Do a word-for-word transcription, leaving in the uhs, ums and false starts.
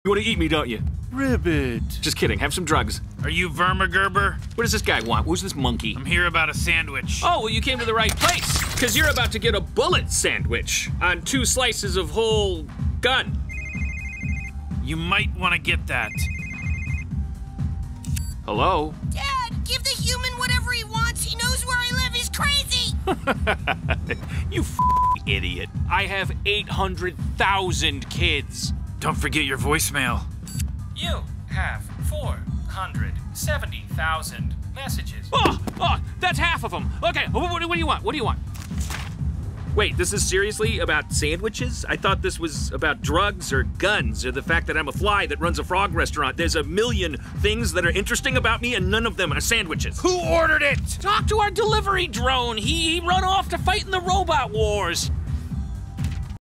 You want to eat me, don't you? Ribbit. Just kidding. Have some drugs. Are you Vermigerber? What does this guy want? Who's this monkey? I'm here about a sandwich. Oh, well, you came to the right place. Because you're about to get a bullet sandwich on two slices of whole gun. You might want to get that. Hello? Dad, give the human whatever he wants. He knows where I live. He's crazy. You f***ing idiot. I have eight hundred thousand kids. Don't forget your voicemail. You have four hundred seventy thousand messages. Oh, oh, that's half of them. Okay, what, what, what do you want? What do you want? Wait, this is seriously about sandwiches? I thought this was about drugs or guns or the fact that I'm a fly that runs a frog restaurant. There's a million things that are interesting about me and none of them are sandwiches. Who ordered it? Talk to our delivery drone. He, he run off to fight in the robot wars.